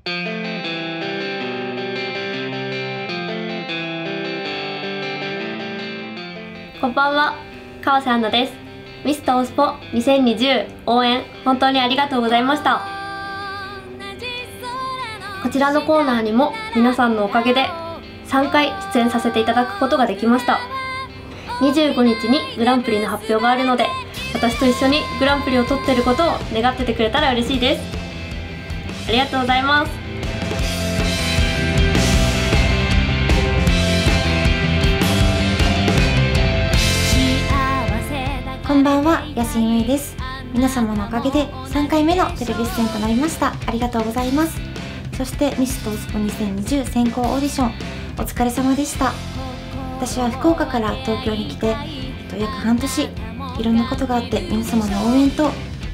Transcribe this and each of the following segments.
こんばんは、川瀬アンナです。ミスターオスポ2020応援本当にありがとうございました。こちらのコーナーにも皆さんのおかげで3回出演させていただくことができました。25日にグランプリの発表があるので、私と一緒にグランプリを取っていることを願っててくれたら嬉しいです。ありがとうございます。 こんばんは、安井めいです。皆様のおかげで3回目のテレビ出演となりました。ありがとうございます。そしてミストオスポ2020先行オーディションお疲れ様でした。私は福岡から東京に来て、約半年いろんなことがあって、皆様の応援と、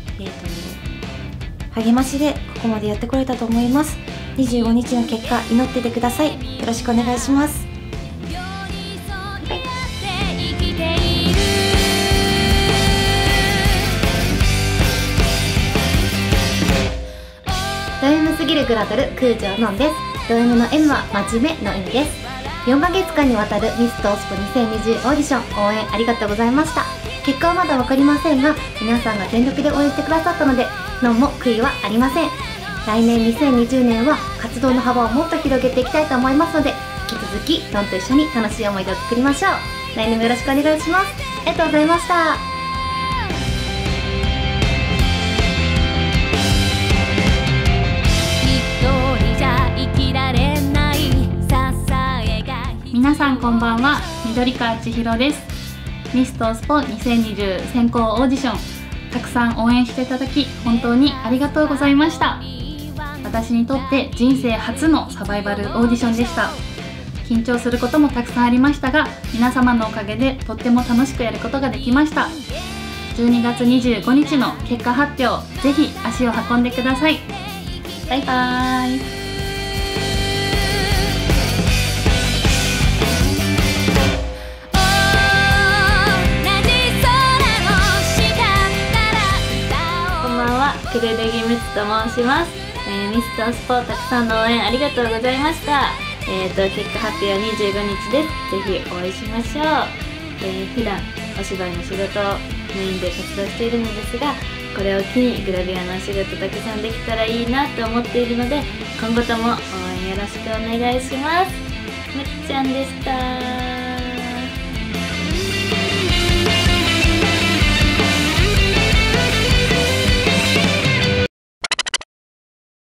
励ましでここまでやってこれたと思います。25日の結果祈っててください。よろしくお願いします。 ド M すぎるグラドル空城のんです。ド M の M は真面目の意味です。4ヶ月間にわたるミストオスポ2020オーディション応援ありがとうございました。結果はまだ分かりませんが、皆さんが全力で応援してくださったので、のんも悔いはありません。来年2020年は活動の幅をもっと広げていきたいと思いますので、引き続きのんと一緒に楽しい思い出を作りましょう。来年もよろしくお願いします。ありがとうございました。 皆さんこんばんは、緑川千尋です。ミストオスポ2020先行オーディション、たくさん応援していただき本当にありがとうございました。私にとって人生初のサバイバルオーディションでした。緊張することもたくさんありましたが、皆様のおかげでとっても楽しくやることができました。12月25日の結果発表、ぜひ足を運んでください。バイバーイ。 クルレギムツと申します。ミストオスポたくさんの応援ありがとうございました。結果発表は25日です。ぜひお会いしましょう。普段お芝居の仕事をメインで活動しているのですが、これを機にグラビアのお仕事たくさんできたらいいなと思っているので、今後とも応援よろしくお願いします。むっちゃんでした。